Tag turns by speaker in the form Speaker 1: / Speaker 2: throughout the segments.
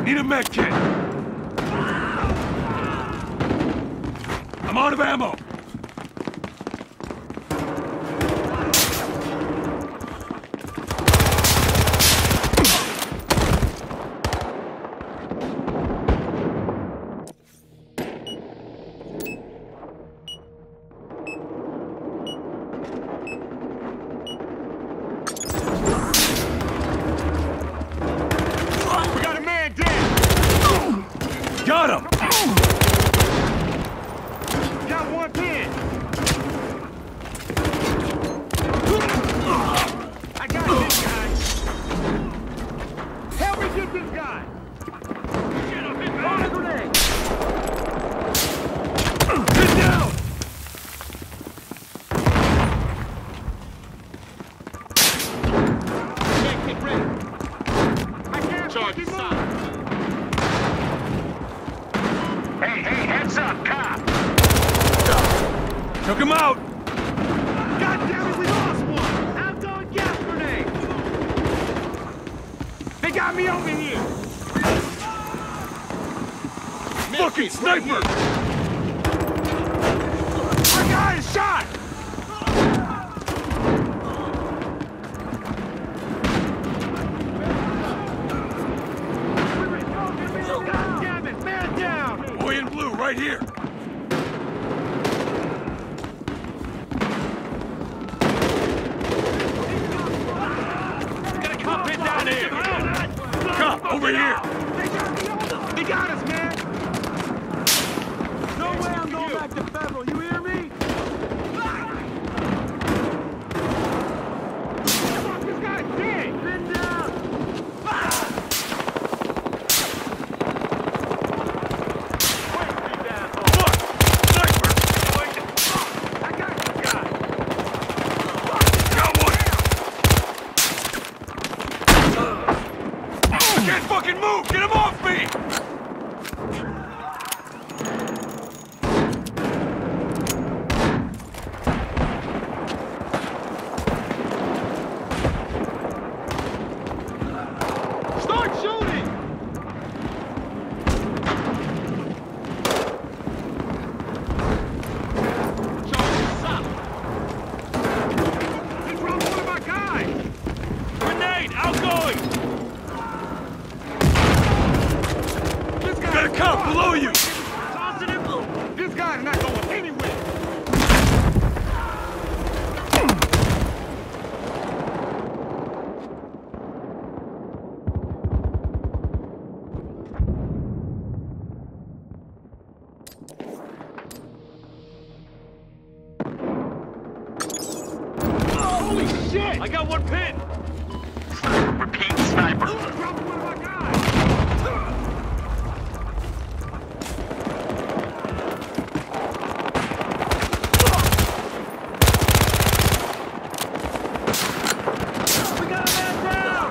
Speaker 1: Need a med kit. I'm out of ammo. Got him!
Speaker 2: Got one pin! I got this guy! Help me get this guy! On a grenade! Get down! Get ready! I can't fucking move! Hey, heads up, cop!
Speaker 1: Took him out!
Speaker 2: God damn it, we lost one! Outgoing gas grenade! They got me over here!
Speaker 1: Fucking sniper!
Speaker 2: Our guy is shot! God damn it, man down!
Speaker 1: Boy in blue, right here!
Speaker 2: Got a cop pin down here!
Speaker 1: Cop, over here!
Speaker 2: They got us, man! No way I'm going back to Federal, you hear me? Fuck, this guy's dead! Pin down!
Speaker 1: Can't fucking move! Get him off me!
Speaker 2: Start shooting! Charlie, stop! He dropped one of my guys! Grenade, outgoing!
Speaker 1: Got a cop below you!
Speaker 2: Toss it in blue! This guy's not going anywhere! Holy shit! I got one pin!
Speaker 3: Repeat, sniper.
Speaker 2: Dropped one of my guys! We got a man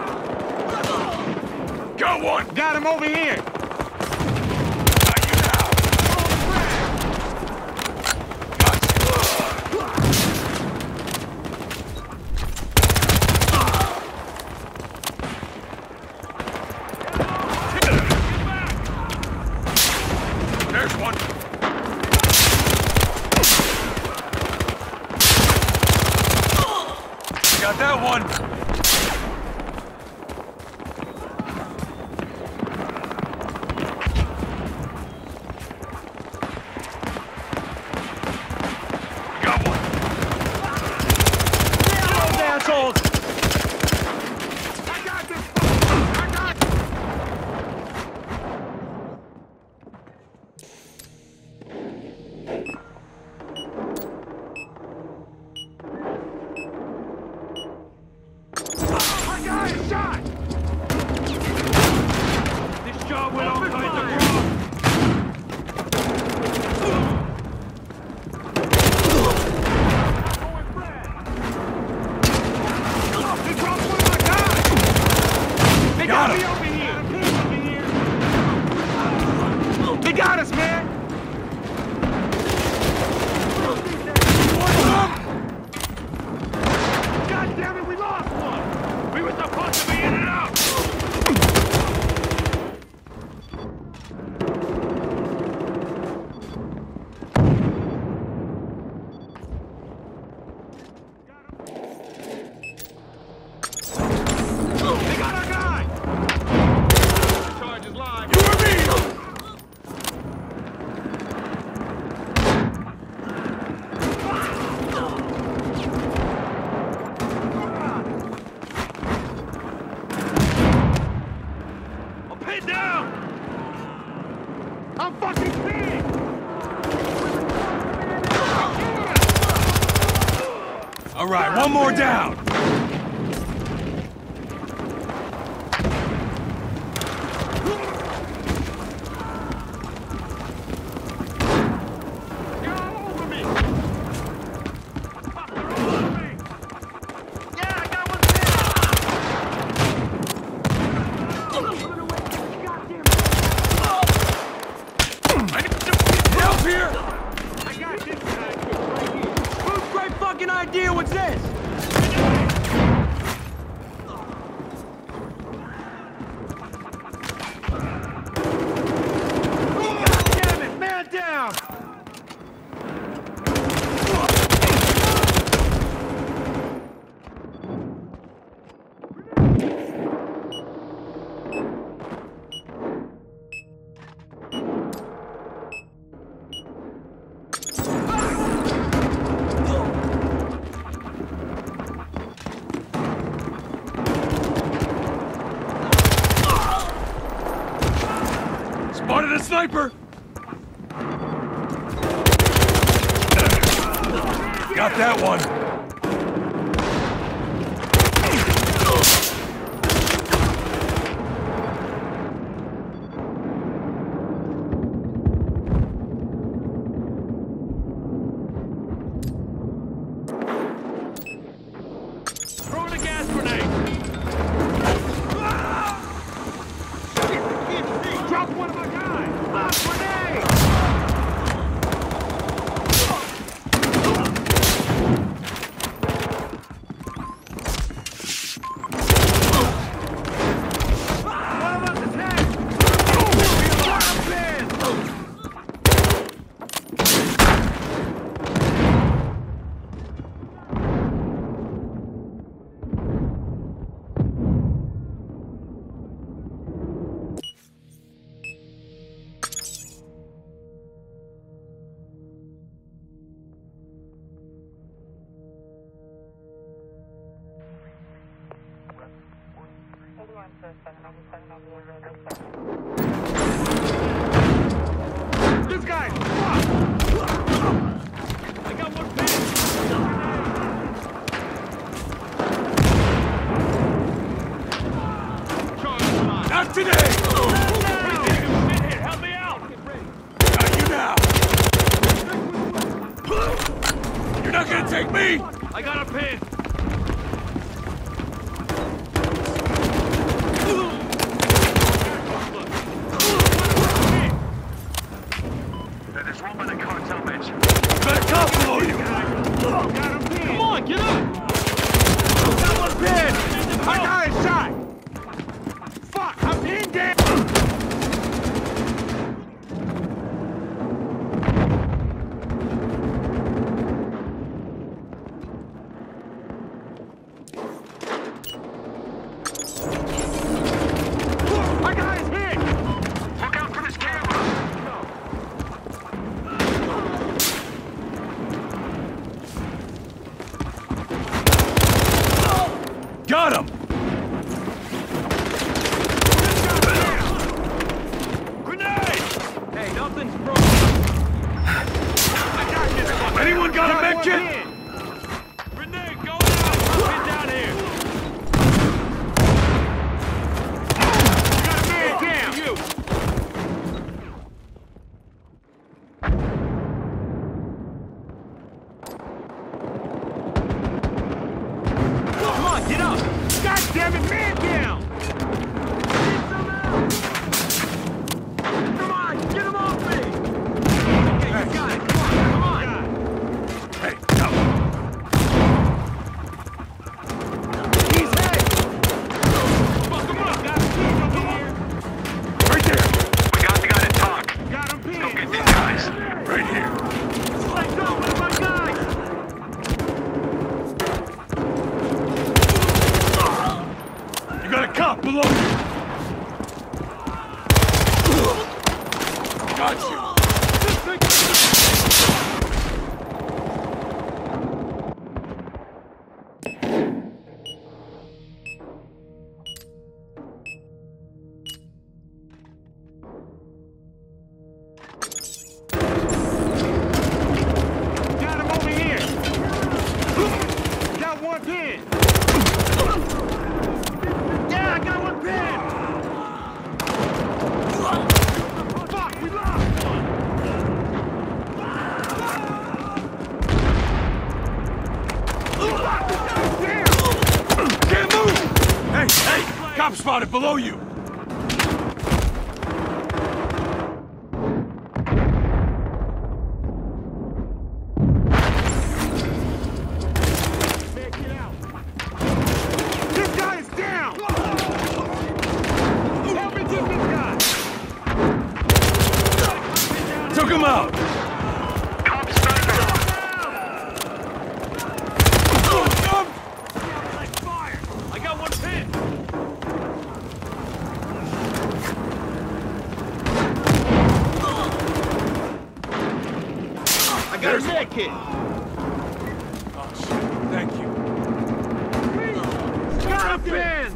Speaker 2: down!
Speaker 1: Got one!
Speaker 2: Got him over here!
Speaker 1: Got you now! There's one! Got that one!
Speaker 2: I'm fucking pissed!
Speaker 1: All right, one more down.
Speaker 2: You're all over me! Fuck, they're all over me! Yeah, I got one
Speaker 1: I need some help here.
Speaker 2: I got this guy right here.
Speaker 4: Whose great fucking idea was this?
Speaker 2: God damn it, man down!
Speaker 1: Spotted a sniper. Got that one.
Speaker 2: Throwing a gas grenade! Drop one of my guys! Grenade! One of us is hit! This guy! I got one pin! Charge line!
Speaker 1: Not today.
Speaker 2: Help me out!
Speaker 1: Got you now. You're not gonna take me.
Speaker 2: I got a pin!
Speaker 3: There's one by the cartel mansion.
Speaker 1: Got a cop below you.
Speaker 2: Got him pinned!
Speaker 4: Come on, get up!
Speaker 2: Got one pinned! My guy is shot! Fuck! I'm pinned down! My guy is hit!
Speaker 3: Look out for this camera!
Speaker 1: Got him.
Speaker 2: Grenade!
Speaker 4: Hey, nothing's broken.
Speaker 2: I got this one!
Speaker 1: Anyone got a
Speaker 2: Got
Speaker 1: med
Speaker 2: one
Speaker 1: kit?
Speaker 2: pin. Grenade going out! Pin down here! You got a man down! You!
Speaker 4: Come on, get up!
Speaker 2: God damn it, man down!
Speaker 4: Come on, get him off me! Okay, you got it. Come on.
Speaker 1: Hey, go.
Speaker 2: He's hit! Fuck him up! Got him over here!
Speaker 1: Right there.
Speaker 3: We got the guy to talk.
Speaker 2: Got him
Speaker 3: Go
Speaker 2: pinned!
Speaker 3: get these guys.
Speaker 1: Right here.
Speaker 2: Let go! One of my guys!
Speaker 1: You got a cop below you. Got you. Cop spotted below you!
Speaker 2: Man, get out! This guy is down! Help me get this guy!
Speaker 1: Took him out!
Speaker 3: Cop sniper!
Speaker 4: I got one pin. I got a med kit.
Speaker 1: Oh, shit. Thank you.
Speaker 2: Got him, man!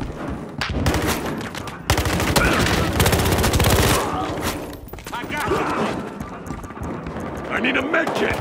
Speaker 2: I got you!
Speaker 1: I need a med kit!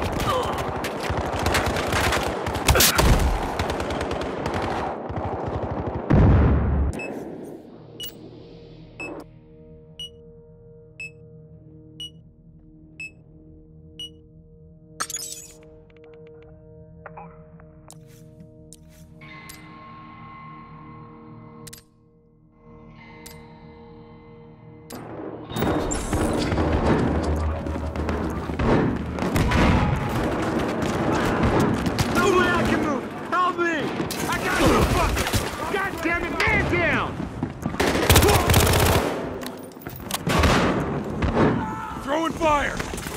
Speaker 1: Throwing fire!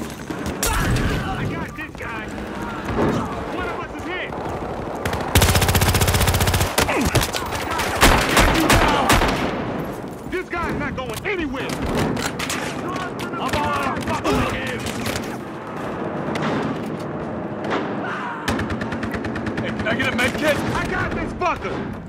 Speaker 2: I got this guy! One of us is hit! This guy's not going anywhere! I'm all out of fucking him!
Speaker 1: Hey, can I get a med kit?
Speaker 2: I got this fucker!